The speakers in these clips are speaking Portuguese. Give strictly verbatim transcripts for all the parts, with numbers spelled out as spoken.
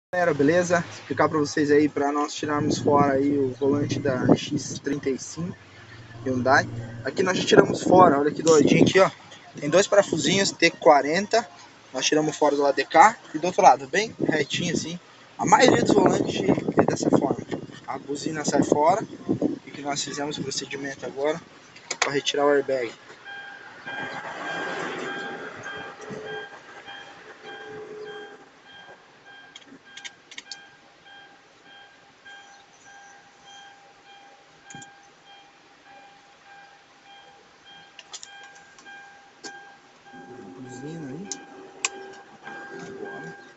Galera, beleza? Vou explicar para vocês aí para nós tirarmos fora aí o volante da X trinta e cinco Hyundai. Aqui nós já tiramos fora, olha que doidinho aqui, ó. Tem dois parafusinhos T quarenta, nós tiramos fora do lado de cá e do outro lado, bem retinho assim. A maioria dos volantes é dessa forma. A buzina sai fora e que nós fizemos o procedimento agora para retirar o airbag. Buzina aí. Agora.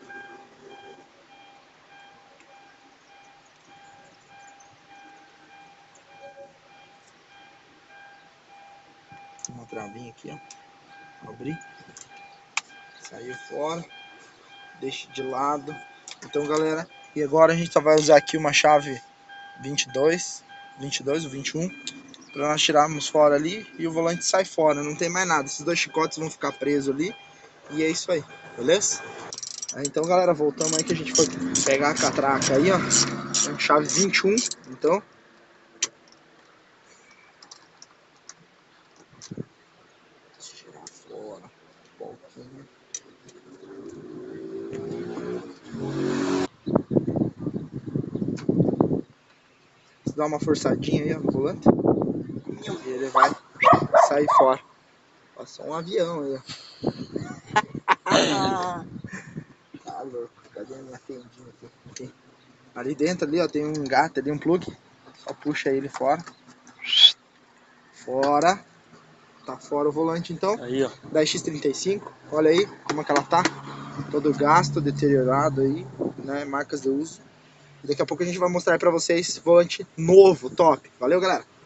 Uma travinha aqui, ó. Abri. Saiu fora. Deixa de lado. Então, galera, e agora a gente só vai usar aqui uma chave vinte e dois, vinte e dois ou vinte e um para nós tirarmos fora ali e o volante sai fora, não tem mais nada. Esses dois chicotes vão ficar presos ali e é isso aí, beleza? Aí, então, galera, voltamos aí que a gente foi pegar a catraca aí, ó, chave vinte e um, então. Tirar fora um pouquinho. Dá uma forçadinha aí, ó, no volante e ele vai sair fora. Passou um avião aí, ó. Tá louco, cadê a minha fendinha aqui? Aqui. Ali dentro ali, ó, tem um gato ali, um plug. Só puxa ele fora. Fora. Tá fora o volante então. Aí, ó. Da X trinta e cinco. Olha aí como é que ela tá. Todo gasto, deteriorado aí, né? Marcas de uso. E daqui a pouco a gente vai mostrar aí pra vocês volante novo, top. Valeu, galera!